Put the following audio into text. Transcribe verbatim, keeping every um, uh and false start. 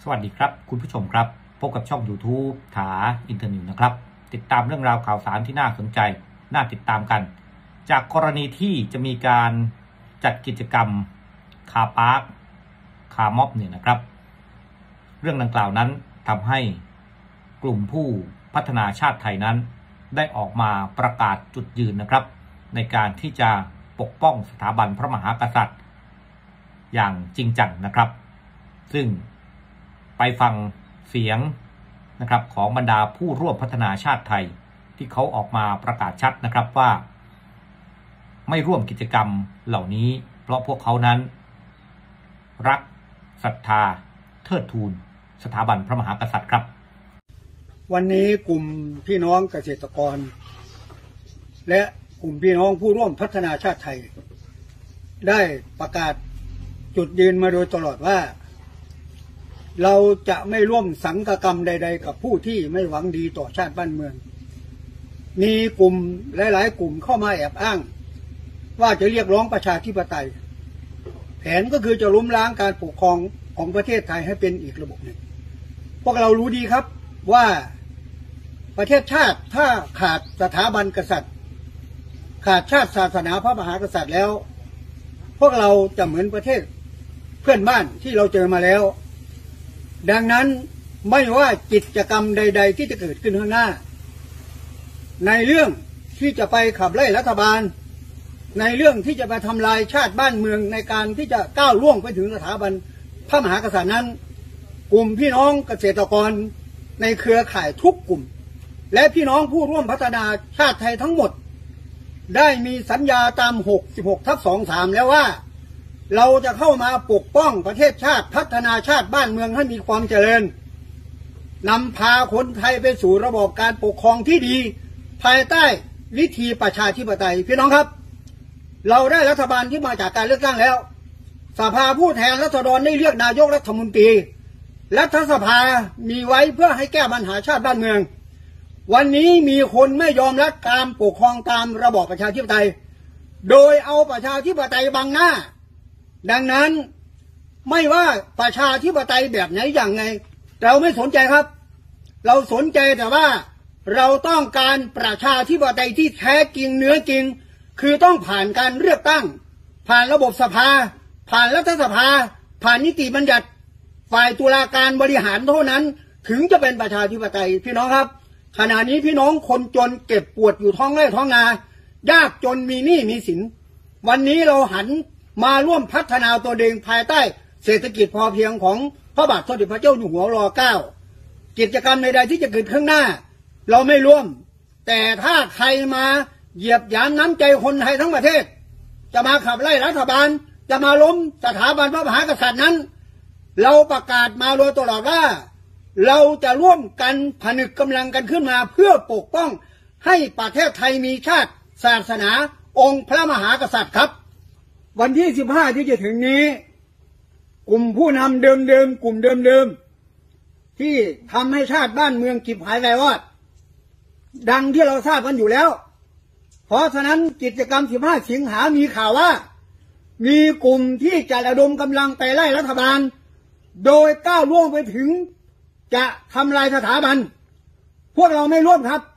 สวัสดีครับคุณผู้ชมครับพบกับช่อง YouTube ถาอินเทอร์นิวนะครับติดตามเรื่องราวข่าวสารที่น่าสนใจน่าติดตามกันจากกรณีที่จะมีการจัดกิจกรรมคาร์พาร์คคาร์ม็อบเนี่ยนะครับเรื่องดังกล่าวนั้นทำให้กลุ่มผู้พัฒนาชาติไทยนั้นได้ออกมาประกาศจุดยืนนะครับในการที่จะปกป้องสถาบันพระมหากษัตริย์อย่างจริงจังนะครับซึ่งไปฟังเสียงนะครับของบรรดาผู้ร่วมพัฒนาชาติไทยที่เขาออกมาประกาศชัดนะครับว่าไม่ร่วมกิจกรรมเหล่านี้เพราะพวกเขานั้นรักศรัทธาเทิดทูนสถาบันพระมหากษัตริย์ครับวันนี้กลุ่มพี่น้องเกษตรกรและกลุ่มพี่น้องผู้ร่วมพัฒนาชาติไทยได้ประกาศจุดยืนมาโดยตลอดว่าเราจะไม่ร่วมสังฆกรรมใดๆกับผู้ที่ไม่หวังดีต่อชาติบ้านเมืองมีกลุ่มหลายๆกลุ่มเข้ามาแอบอ้างว่าจะเรียกร้องประชาธิปไตยแผนก็คือจะล้มล้างการปกครองของประเทศไทยให้เป็นอีกระบบหนึ่งพวกเรารู้ดีครับว่าประเทศชาติถ้าขาดสถาบันกษัตริย์ขาดชาติศาสนาพระมหากษัตริย์แล้วพวกเราจะเหมือนประเทศเพื่อนบ้านที่เราเจอมาแล้วดังนั้นไม่ว่ากิจกรรมใดๆที่จะเกิดขึ้นข้างหน้าในเรื่องที่จะไปขับไล่รัฐบาลในเรื่องที่จะไปทำลายชาติบ้านเมืองในการที่จะก้าวล่วงไปถึงสถาบันพระมหากษัตริย์นั้นกลุ่มพี่น้องเกษตรกรในเครือข่ายทุกกลุ่มและพี่น้องผู้ร่วมพัฒนาชาติไทยทั้งหมดได้มีสัญญาตาม หกสิบหกทับสองสาม แล้วว่าเราจะเข้ามาปกป้องประเทศชาติพัฒนาชาติบ้านเมืองให้มีความเจริญนำพาคนไทยไปสู่ระบอบการปกครองที่ดีภายใต้วิธีประชาธิปไตยพี่น้องครับเราได้รัฐบาลที่มาจากการเลือกตั้งแล้วสภาผู้แทนราษฎรได้เลือกนายกรัฐมนตรีรัฐสภามีไว้เพื่อให้แก้ปัญหาชาติบ้านเมืองวันนี้มีคนไม่ยอมรับการปกครองตามระบอบประชาธิปไตยโดยเอาประชาธิปไตยบังหน้าดังนั้นไม่ว่าประชาธิปไตยแบบไหนอย่างไงเราไม่สนใจครับเราสนใจแต่ว่าเราต้องการประชาธิปไตยที่แท้จริงเนื้อจริงคือต้องผ่านการเลือกตั้งผ่านระบบสภาผ่านรัฐสภาผ่านนิติบัญญัติฝ่ายตุลาการบริหารเท่านั้นถึงจะเป็นประชาธิปไตยพี่น้องครับขณะนี้พี่น้องคนจนเก็บปวดอยู่ท้องไร่ท้องนายากจนมีหนี้มีสินวันนี้เราหันมาร่วมพัฒนาตัวเองภายใต้เศรษฐกิจพอเพียงของพระบาทสมเด็จพระเจ้าอยู่หัวรอเก้ากิจกรรมใดๆที่จะเกิดข้างหน้าเราไม่ร่วมแต่ถ้าใครมาเหยียบหยามน้ำใจคนไทยทั้งประเทศจะมาขับไล่รัฐบาลจะมาล้มสถาบันพระมหากษัตริย์นั้นเราประกาศมาโดยตลอดว่าเราจะร่วมกันผนึกกำลังกันขึ้นมาเพื่อปกป้องให้ประเทศไทยมีชาติศาสนาองค์พระมหากษัตริย์ครับวันที่สิบห้าที่จะถึงนี้กลุ่มผู้นำเดิมๆกลุ่มเดิมๆที่ทำให้ชาติบ้านเมืองกิบหายไปวอดดังที่เราทราบกันอยู่แล้วเพราะฉะนั้นกิจกรรมสิบห้าสิงหามีข่าวว่ามีกลุ่มที่จะระดมกำลังไปไล่รัฐบาลโดยก้าวล่วงไปถึงจะทำลายสถาบันพวกเราไม่ร่วมครับ